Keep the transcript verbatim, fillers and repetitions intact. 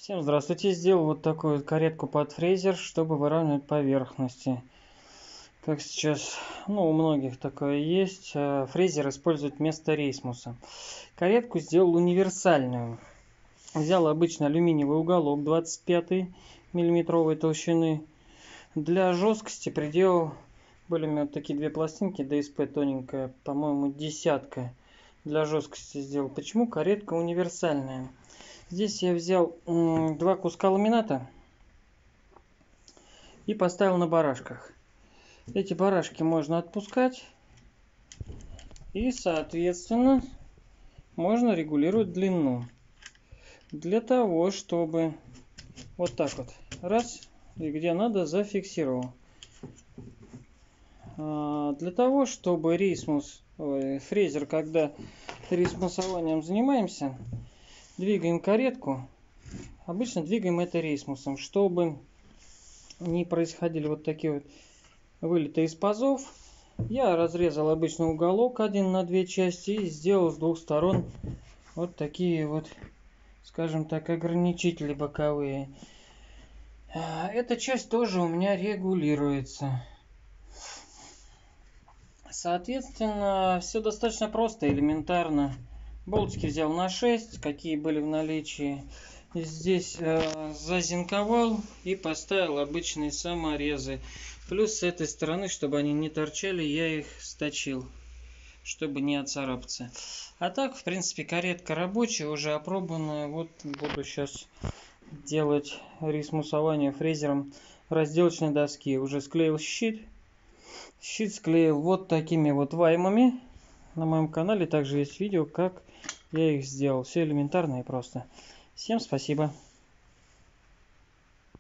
Всем здравствуйте! Сделал вот такую вот каретку под фрезер, чтобы выравнивать поверхности. Как сейчас, ну, у многих такое есть. Фрезер используют вместо рейсмуса. Каретку сделал универсальную. Взял обычный алюминиевый уголок двадцать пять миллиметровой толщины. Для жесткости приделал, были у меня вот такие две пластинки, ДСП тоненькая, по-моему, десятка. Для жесткости сделал. Почему каретка универсальная? Здесь я взял два куска ламината и поставил на барашках. Эти барашки можно отпускать, и, соответственно, можно регулировать длину. Для того, чтобы вот так вот, раз, и где надо, зафиксировал. Для того, чтобы рейсмус, ой, фрезер, когда рейсмусованием занимаемся, двигаем каретку, обычно двигаем это рейсмусом, чтобы не происходили вот такие вот вылеты из пазов. Я разрезал обычный уголок один на две части и сделал с двух сторон вот такие вот, скажем так, ограничители боковые. Эта часть тоже у меня регулируется. Соответственно, все достаточно просто, элементарно. Болтики взял на шесть, какие были в наличии. Здесь э, зазинковал и поставил обычные саморезы. Плюс с этой стороны, чтобы они не торчали, я их сточил, чтобы не отцарапаться. А так, в принципе, каретка рабочая, уже опробованная. Вот буду сейчас делать рейсмусование фрезером разделочной доски. Уже склеил щит. Щит склеил вот такими вот ваймами. На моем канале также есть видео, как я их сделал. Все элементарно и просто. Всем спасибо.